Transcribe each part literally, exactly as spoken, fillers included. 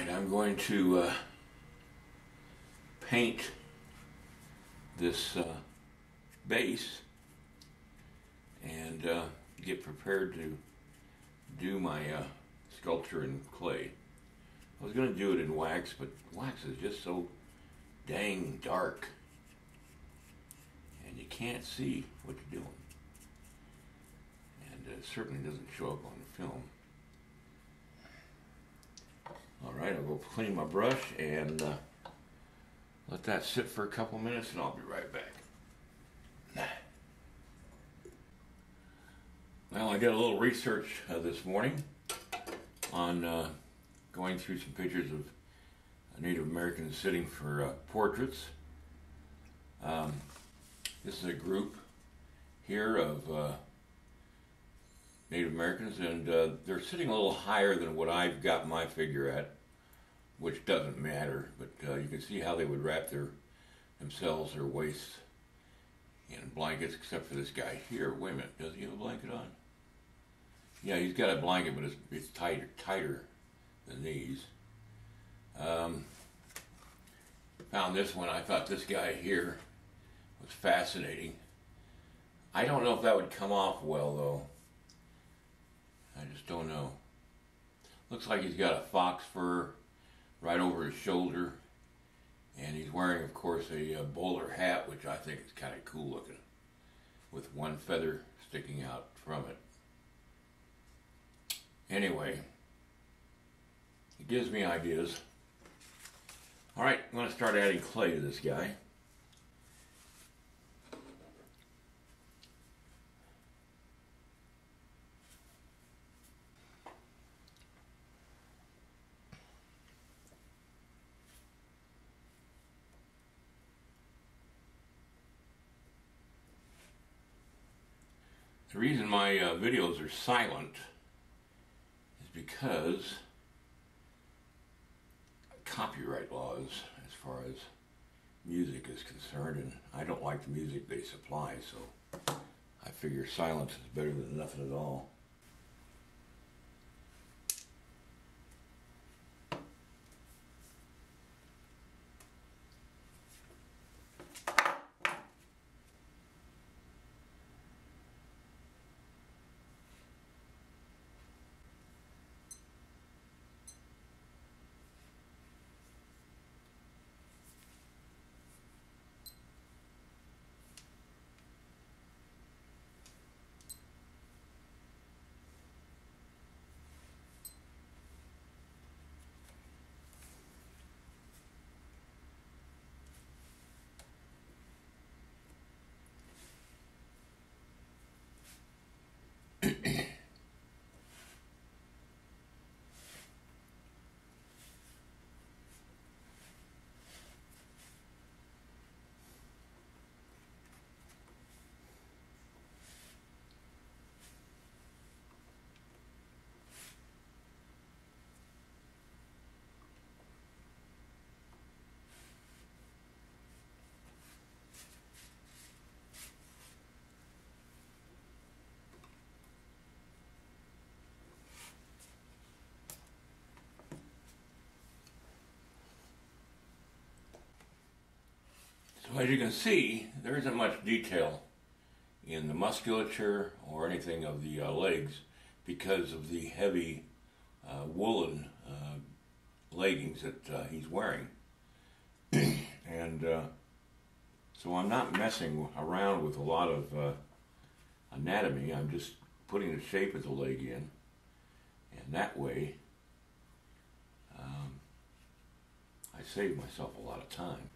Alright, I'm going to uh, paint this uh, base and uh, get prepared to do my uh, sculpture in clay. I was going to do it in wax, but wax is just so dang dark and you can't see what you're doing, and it certainly doesn't show up on the film. Alright, I'll go clean my brush and uh, let that sit for a couple minutes and I'll be right back. Well, I did a little research uh, this morning on uh, going through some pictures of Native Americans sitting for uh, portraits. Um, this is a group here of uh, Native Americans, and uh, they're sitting a little higher than what I've got my figure at, which doesn't matter, but uh, you can see how they would wrap their themselves, their waists, in blankets, except for this guy here. Wait a minute, does he have a blanket on? Yeah, he's got a blanket, but it's, it's tighter, tighter than these. Um, found this one. I thought this guy here was fascinating. I don't know if that would come off well, though. I just don't know. Looks like he's got a fox fur right over his shoulder, and he's wearing, of course, a, a bowler hat, which I think is kind of cool looking, with one feather sticking out from it. Anyway, it gives me ideas. Alright, I'm going to start adding clay to this guy. The reason my uh, videos are silent is because copyright laws as far as music is concerned, and I don't like the music they supply, so I figure silence is better than nothing at all. So as you can see, there isn't much detail in the musculature or anything of the uh, legs because of the heavy uh, woolen uh, leggings that uh, he's wearing. And uh, so I'm not messing around with a lot of uh, anatomy. I'm just putting the shape of the leg in, and that way um, I save myself a lot of time.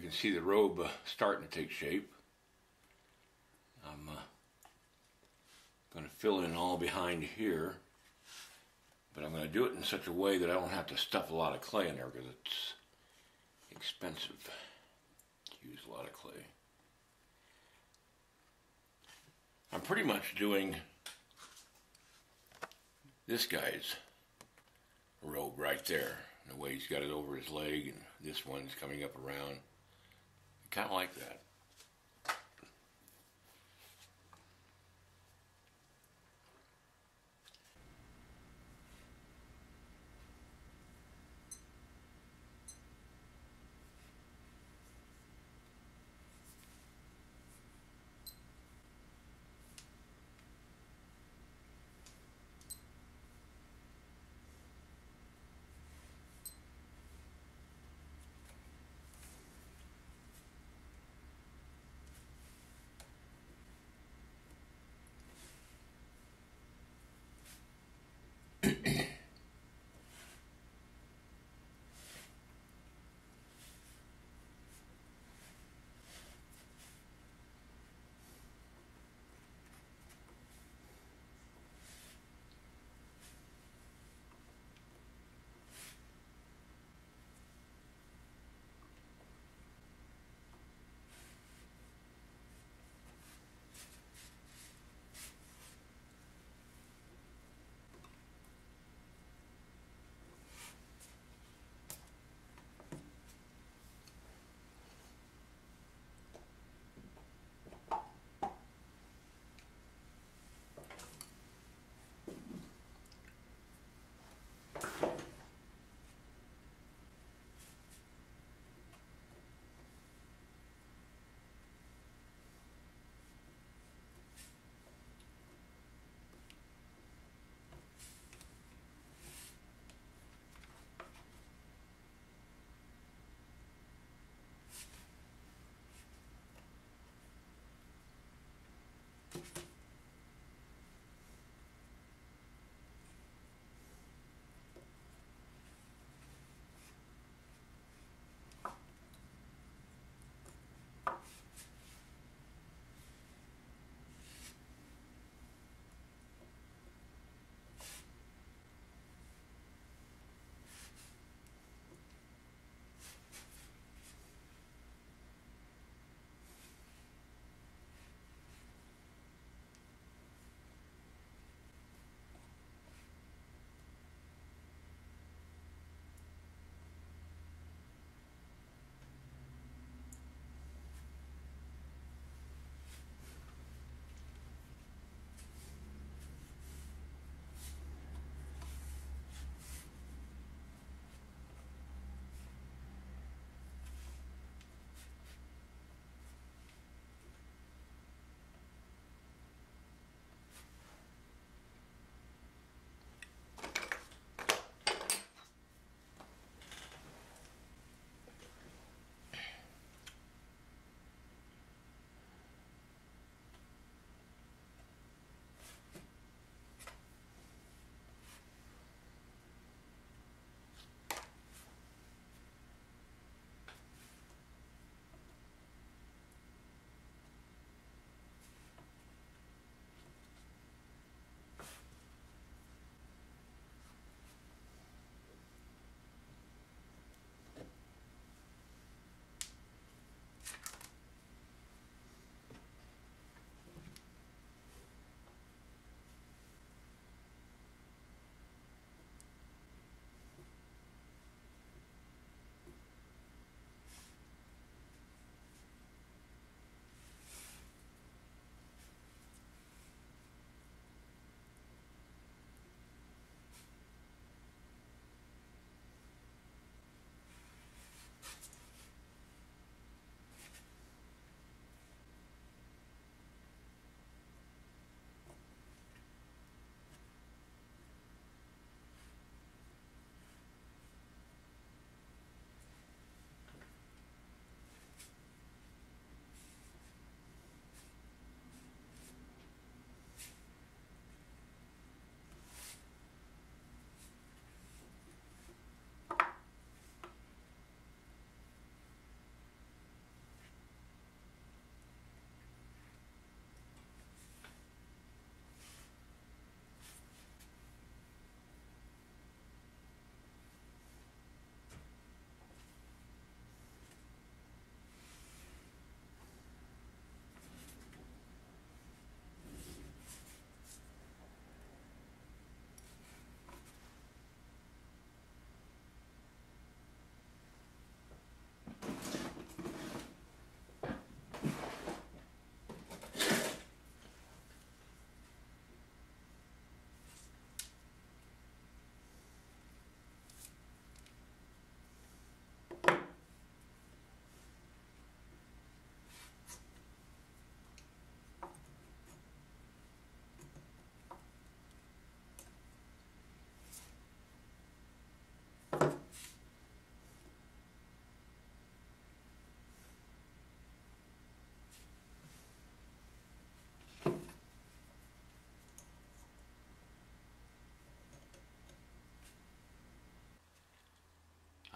can see the robe uh, starting to take shape. I'm uh, going to fill in all behind here, but I'm going to do it in such a way that I don't have to stuff a lot of clay in there because it's expensive to use a lot of clay. I'm pretty much doing this guy's robe right there, the way he's got it over his leg, and this one's coming up around. Kind of like that.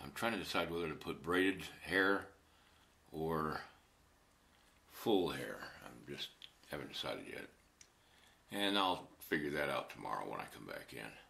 I'm trying to decide whether to put braided hair or full hair. I'm just haven't decided yet. And I'll figure that out tomorrow when I come back in.